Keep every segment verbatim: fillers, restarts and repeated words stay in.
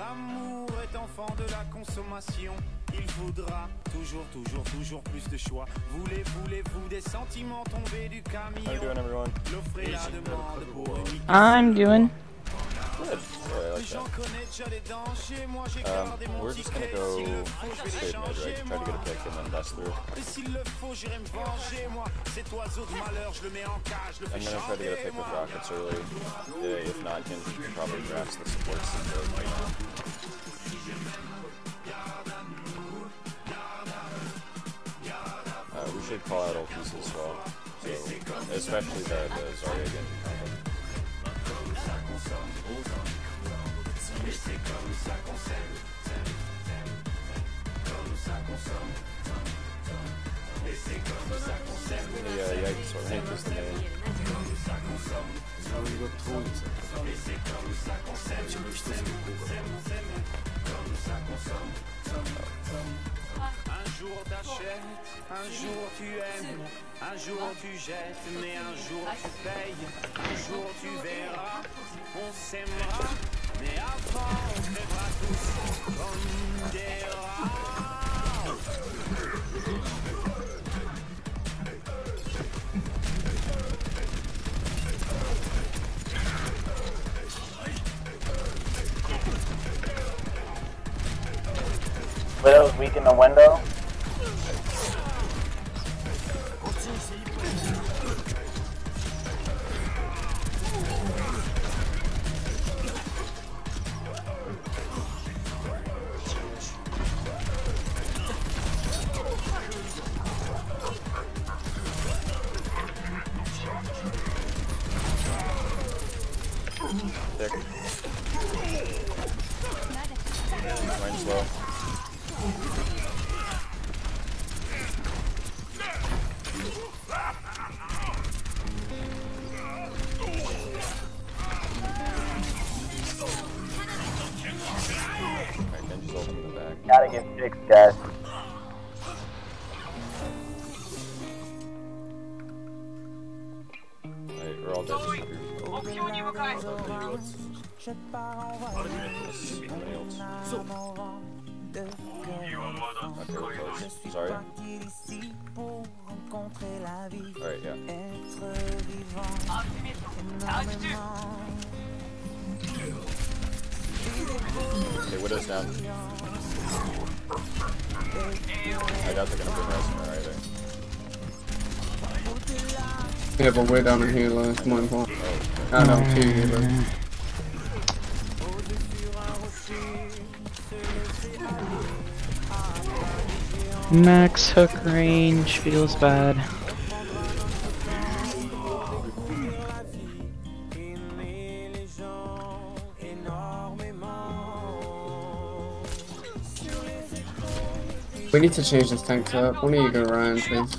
L'amour est enfant de la consommation. Il faudra toujours, toujours, toujours plus de choix. Voulez, voulez-vous des sentiments tombés du camion? How you doing, everyone? L'offre et la demande pour une... I'm doing. Good. Yeah, I like that. Um, we're just gonna go straight mid, right? Try to get a pick and then bust through. I'm gonna try to get a pick with rockets early. Yeah, if not, can probably grasp the supports and go right now. Uh, we should call out ultis as well, so especially the, the Zarya Genji combo. Yeah, yikes, or Hank is the name. Un jour t'achètes, un jour tu aimes, un jour tu jettes, mais un jour tu payes, un jour tu verras, on s'aimera, mais avant on crèvera tous comme des rats. Widow's weak in the window. Thick. Mine's low. Alright, Genji's ult in the back. Gotta get fixed, guys. Alright, we're all dead. Just have your Okay, we're close. Sorry. Alright, yeah. Okay, Widow's down. I doubt they're gonna bring Resumer either. Yeah, but we're down in here, like, it's more important. Oh, I know, two healers. Max hook range feels bad. We need to change this tank up. One of you go around, please.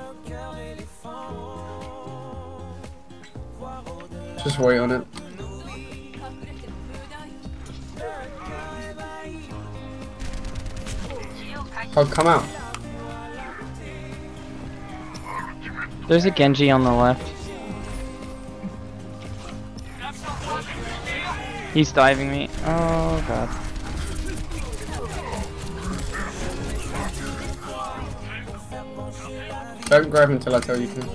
Just wait on it. Oh, come out. There's a Genji on the left. He's diving me. Oh god. Don't grab him until I tell you to.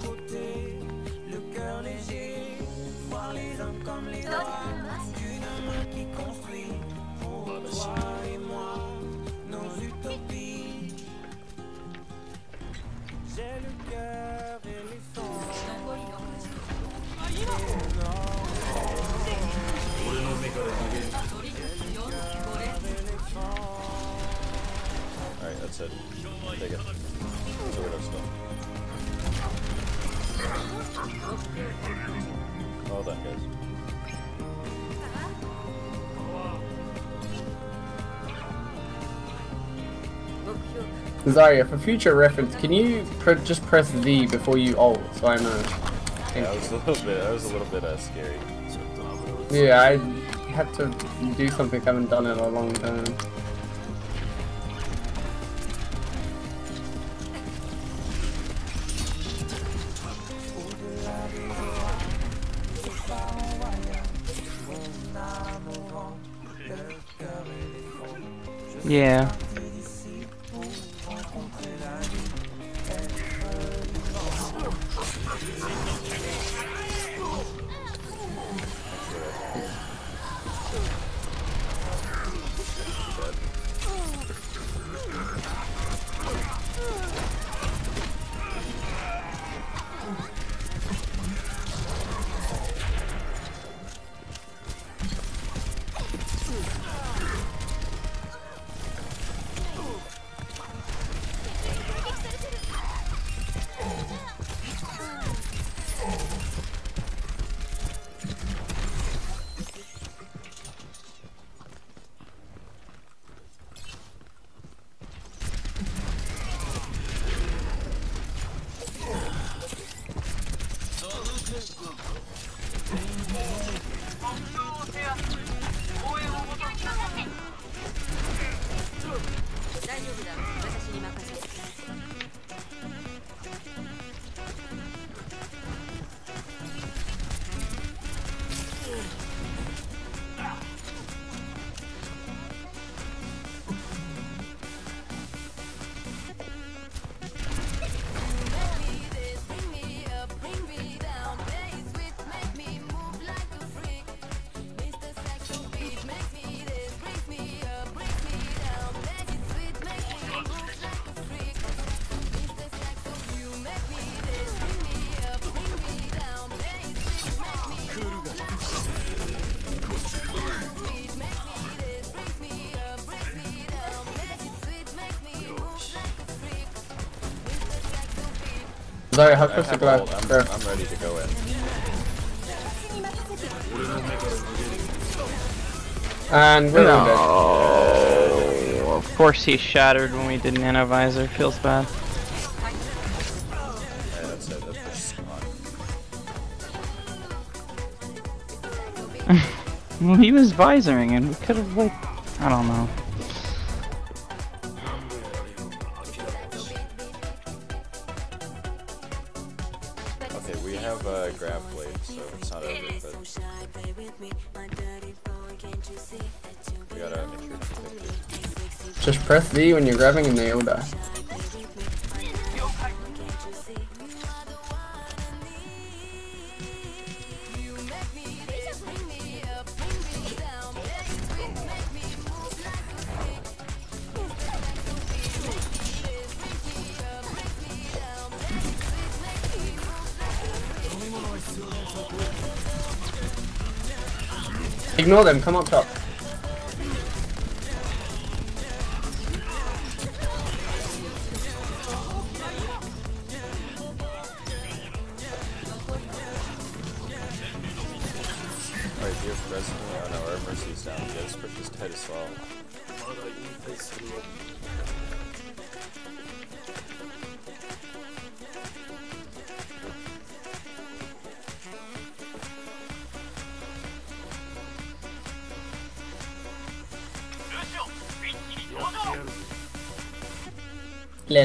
Alright, that's it. Take it. It's a Widow still. Well done, guys. Zarya, for future reference, can you pr just press V before you ult, so I know? Yeah, that was a little bit. That was a little bit uh, scary. Yeah, I had to do something I haven't done in a long time. Yeah. Sorry, how close to go out? I'm, Sure. I'm ready to go in. And we're no. Oh, of course he shattered when we did nano visor. Feels bad. Yeah, that's it. That's just Well, he was visoring and we could have, like, I don't know. Okay, we have a uh, grab blade, so it's not over, but we gotta make sure to take it. Just press V when you're grabbing and they will die. Ignore them, come up top. Alright, do you have Resident? Oh no, our Mercy's down. Yes, but just head as well. Lel.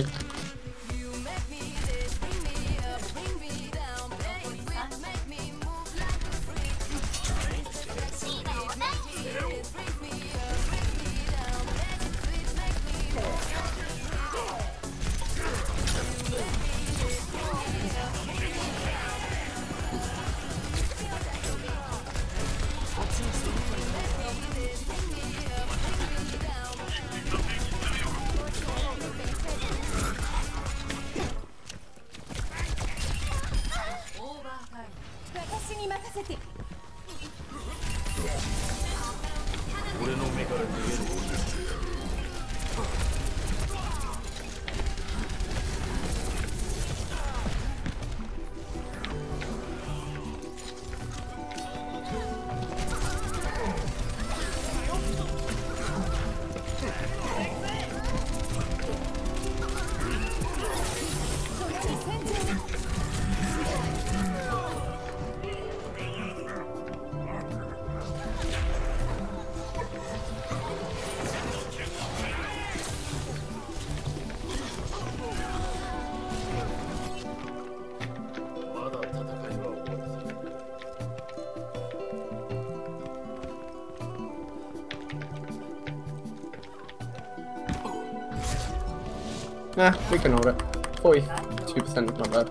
Nah, we can hold it. forty-two percent is not bad.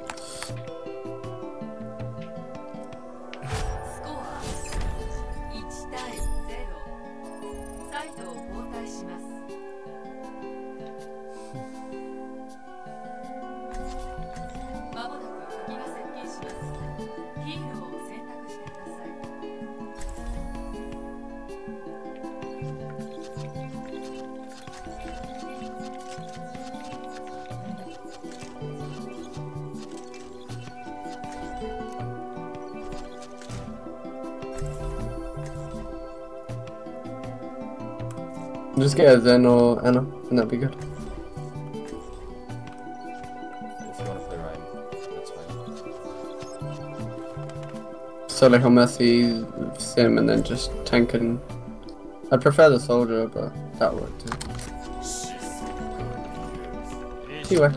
Just get a Zen or Anna, and that'd be good. If you want to play Ryan, that's fine. So like on Messi, Sim, and then just tanking. I'd prefer the soldier, but that would work too. Anyway.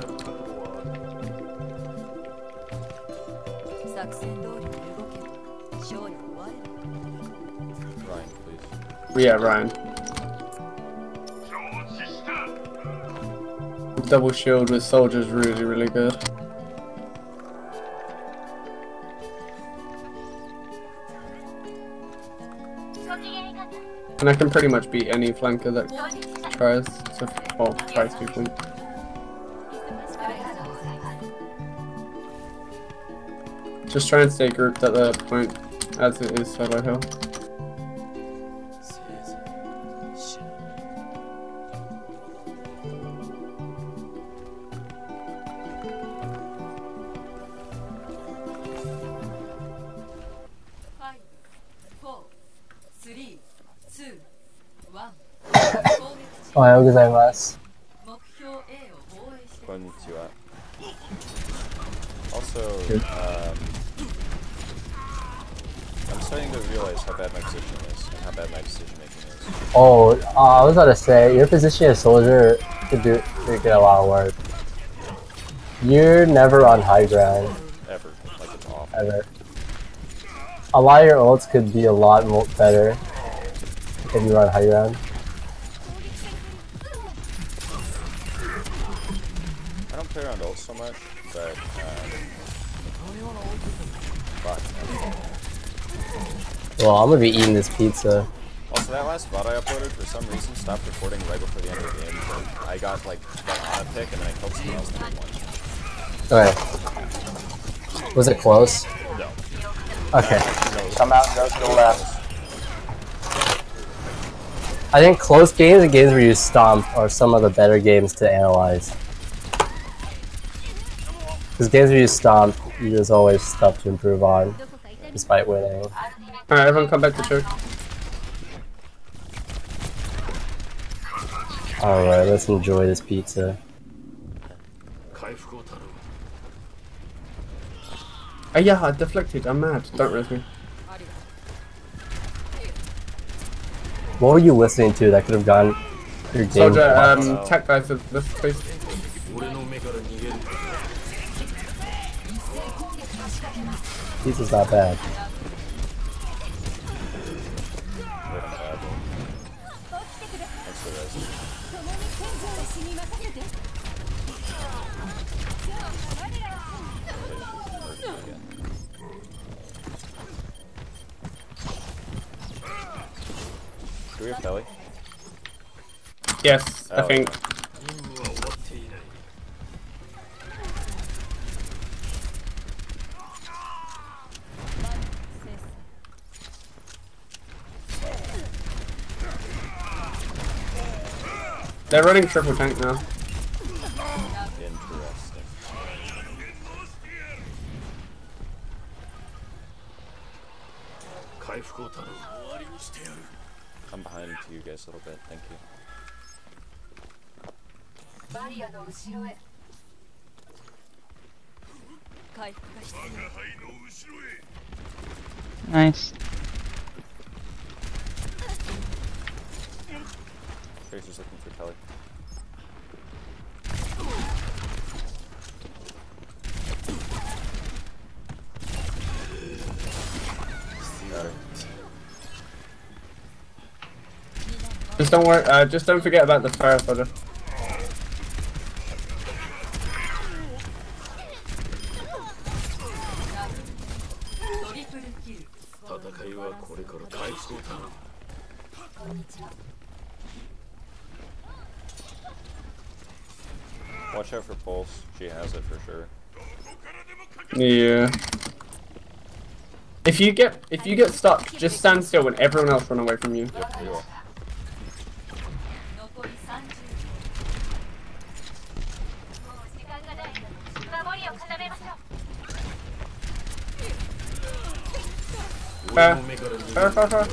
Ryan, please. Yeah, Ryan. Double shield with soldiers really, really good. And I can pretty much beat any flanker that tries to, or tries to flank. Just try and stay grouped at the point as it is solo hill. Ohayou gozaimasu. Konnichiwa. Also, um, I'm starting to realize how bad my position is and how bad my decision making is. Oh, uh, I was about to say, your position as soldier could do could get a lot of work. You're never on high ground. Ever. Like it's awful. Ever. A lot of your ults could be a lot more better if you were on high ground. I don't play around ult so much, but um, but, Well, I'm gonna be eating this pizza. also, that last V O D I uploaded for some reason stopped recording right before the end of the game. So I got like that on a pick and then I killed someone else and I won. Okay. Was it close? No. Okay. Come out and go to the left. I think close games and games where you stomp are some of the better games to analyze. Because games where you stomp, there's always stuff to improve on, despite winning. Alright, everyone come back to church. Alright, let's enjoy this pizza. Oh yeah, I deflected, I'm mad. Don't res me. What were you listening to that could have gone your game? Soldier, um, tech guys, this please. Pizza's not bad. Thanks for this. Do we have Telly? Yes, I Oh. think. They're running triple tank now. Interesting. I'm behind you guys a little bit, thank you. Nice. Tracer's looking for Telly. Got her. Just don't worry, uh, just don't forget about the fire soldier. Watch out for Pulse. She has it for sure. Yeah. If you get if you get stuck, just stand still when everyone else run away from you. Yep, we will. Fair. Fair, fair, fair.